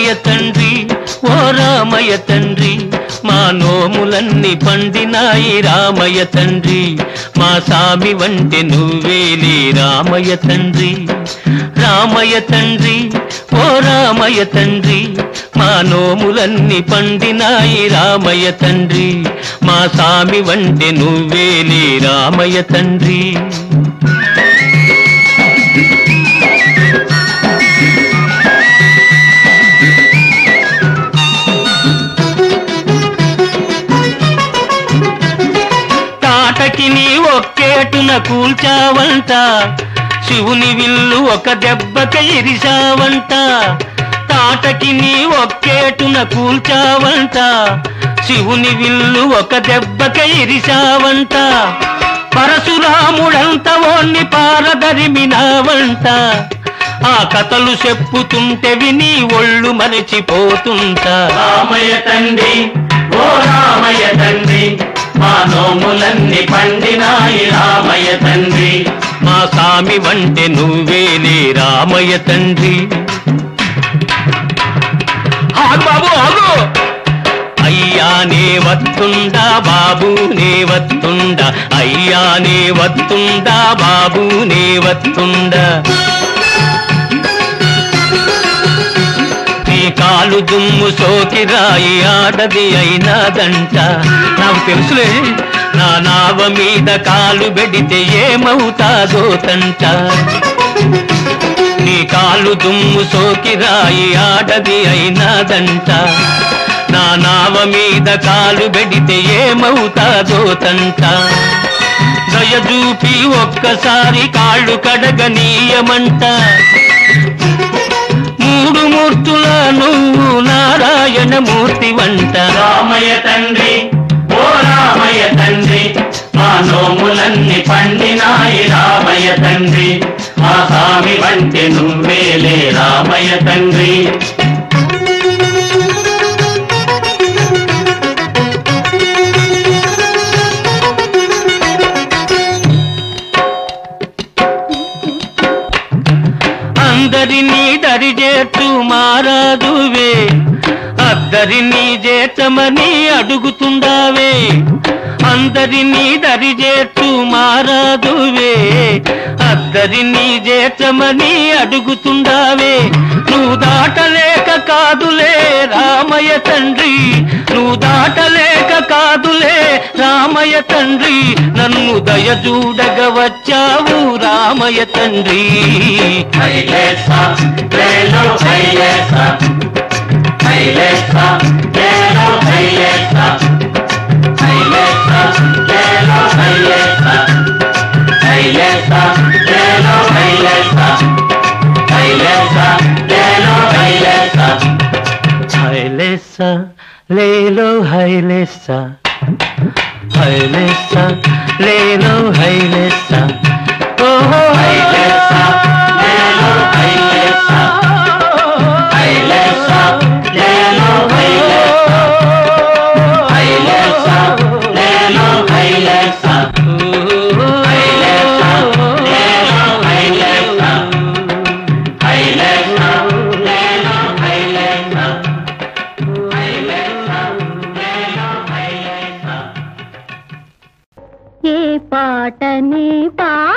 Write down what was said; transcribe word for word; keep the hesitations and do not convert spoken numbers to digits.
తండ్రి ఓ రామయ్య తండ్రి మా నోములన్నీ పండినాయి రామయ్య తండ్రి మా సామి వంటి నువ్వేలే రామయ్య తండ్రి రామయ్య తండ్రి ఓ రామయ్య తండ్రి మా నోములన్నీ పండినాయి రామయ్య తండ్రి మా సామి వంటి నువ్వేలే రామయ్య తండ్రి తాటకిని ఒక్కేటున కూల్చావంట శివుని విల్లు ఒక దెబ్బక ఇరిశావంట తాటకిని ఒక్కేటున కూల్చావంట శివుని విల్లు ఒక దెబ్బక ఇరిశావంట పరశురాముడంత ఓన్ని పారదరిమినావంట ఆ కథలు చెప్పుతుంటే విని ఒళ్ళు మరచిపోతుంటా రామయ్య తండ్రి ఓ రామయ్య తండ్రి మా నోములన్నీ పండినాయి రామయ్య తండ్రి మా సామి వంటి నువ్వేలే రామయ్య తండ్రి ఆగు బాబు ఆగు అయ్యానే వత్తుండా బాబునే వత్తుండా అయ్యానే వత్తుండా బాబునే వత్తుండా కాలు దుమ్ము సోకి రాయి ఆడది అయినాదంట నాకు తెలుసులే నా నావ మీద కాలు బెడితే ఏమవుతాదో తంట నీ కాలు దుమ్ము సోకి రాయి ఆడది అయినాదంట నా నావ మీద కాలు బెడితే ఏమవుతాదో తంట దయచూపి ఒక్కసారి కాళ్ళు కడగనీయమంట మూడు మూర్తుల నువ్వు నారాయణ మూర్తి వంట రామయ్య తండ్రి ఓ రామయ్య తండ్రి మా నోములన్నీ పండినాయి రామయ్య తండ్రి మా స్వామి వంటి నువ్వేలే రామయ్య తండ్రి అందరినీ దరిజేట్టు మారాదువే అద్దరినీ చేతమని అడుగుతుండావే అందరినీ దరిజేట్టు మారాదువే అద్దరినీ చేతమని అడుగుతుండావే నువ్వు దాటలేక కాదులే రామయ్య తండ్రి నువ్వు దాటలేక కాదులే రామయ్య తండ్రి నన్ను దయచూడగ వచ్చావు రామయ్య తండ్రి హైలేసా లేలో హైలేసా హైలేసా లేలో హైలేసా హైలేసా లేలో హైలేసా హైలేసా లేలో హైలేసా హైలేసా లేలో హైలేసా హైలేసా లేలో హైలేసా హైలేసా లేలో హైలేసా ఓహో హైలేసా లేలో హైలేసా హైలేసా లేలో హైలేసా హైలేసా లేలో హైలేసా హైలేసా లేలో హైలేసా హైలేసా లేలో హైలేసా హైలేసా లేలో హైలేసా ఏ పాటని పా